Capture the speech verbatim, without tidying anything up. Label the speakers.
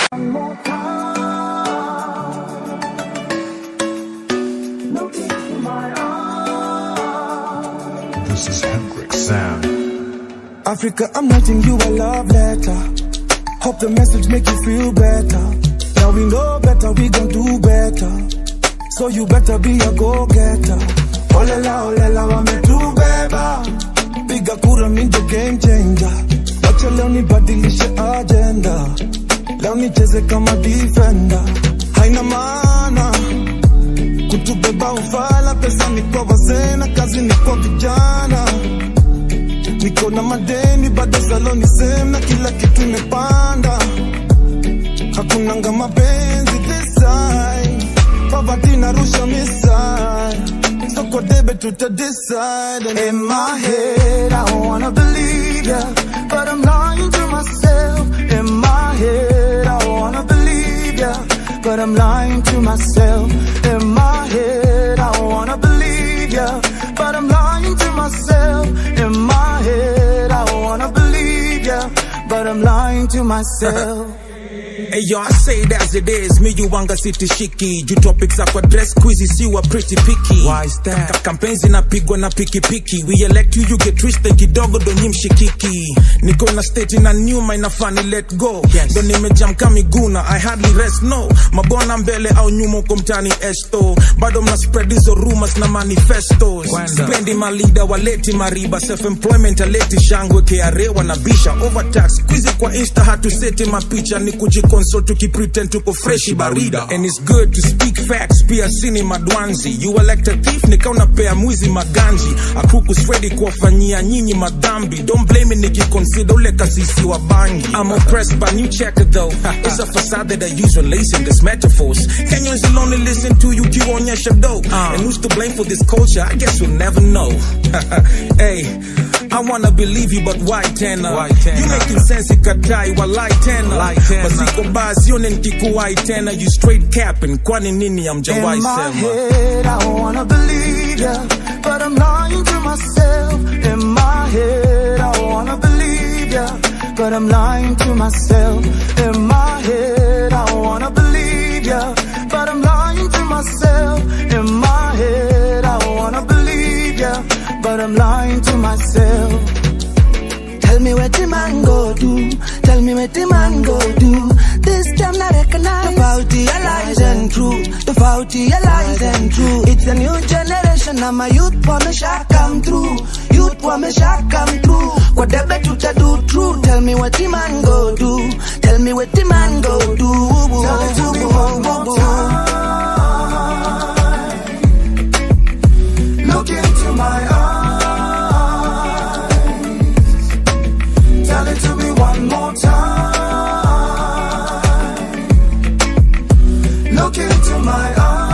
Speaker 1: One more time. Look into my eyes.
Speaker 2: This is Hendrix Sound.
Speaker 3: Africa, I'm writing you a love letter. Hope the message make you feel better. Now we know better, we gon' do better. So you better be a go-getter. Olela, olela, wame tu beba. Piga kura minjo game changer. Wacha leo nibadilishe agenda. Leo nicheze kama defender. Haina maana kutubeba ufala. Pesa ni kwa wazee na kazi ni kwa vijana. Niko na madeni bado saloni same na kila kitu imepanda. Hakunanga mapenzi this time. Poverty narusha missile. So kwa debe tuta decide. And in my head I wanna believe ya, but I'm lying to myself. In my head I wanna believe ya, but I'm lying to myself. In my head I wanna believe ya, but I'm lying to myself. In my head I wanna believe ya, but I'm lying to myself.
Speaker 4: Hey yo, I say it as it is. Me you wanga city shiki. You topics up for dress quizzes, you are pretty picky.
Speaker 3: Why is that?
Speaker 4: Campaigns in a pigwa na piki piki. We elect you, you get twisted. Kidogo do nyim shikiki. Niko na state in a new mind na funny let go.
Speaker 3: Yes.
Speaker 4: Don't name jam kamiguna. I hardly rest no. Mabona mbele au nyumo kumtani esto. Bado mna spread hizo rumors na manifestos. Spendi my leader waleti mariba. Self-employment aleti shangwe kearewa na bisha. Overtax quizi kwa insta hatu seti mapicha. Ni kujiko so to keep pretend to go fresh barida. And it's good to speak facts, pia sini madwanzi. You elect a thief, nika unapea mwizi maganji. Akukus ready kuwafanyia nyinyi madambi. Don't blame me niki consider ule kasisi wa bangi. I'm oppressed by new checker though. It's a facade that I use when lacing this metaphors. Kenyans will only listen to you kionyesha dough. uh. And who's to blame for this culture? I guess we'll never know. Hey, I wanna believe you but why tena? Why tena? You making sense ikatai walai tena. Basiko basi yone nkikuwai tena. You straight capping kwani nini amjawai sema.
Speaker 3: In my head I wanna believe ya, but I'm lying to myself. In my head I wanna believe ya, but I'm lying to myself. In my head I wanna believe ya, but I'm lying to myself. In my head I wanna believe ya, but I'm lying to myself. Tell me what the man go do. Tell me what the man go do. This time I recognize the faulty lies and true. The faulty lies and true. It's a new generation. I'm a youth for me shall come through. Youth for me shall come through. What the better to do true. Tell me what the man go do. Tell me what the man go do. Tell it to me one more time. Look into my eyes. Tell it to me one more time. Look into my eyes.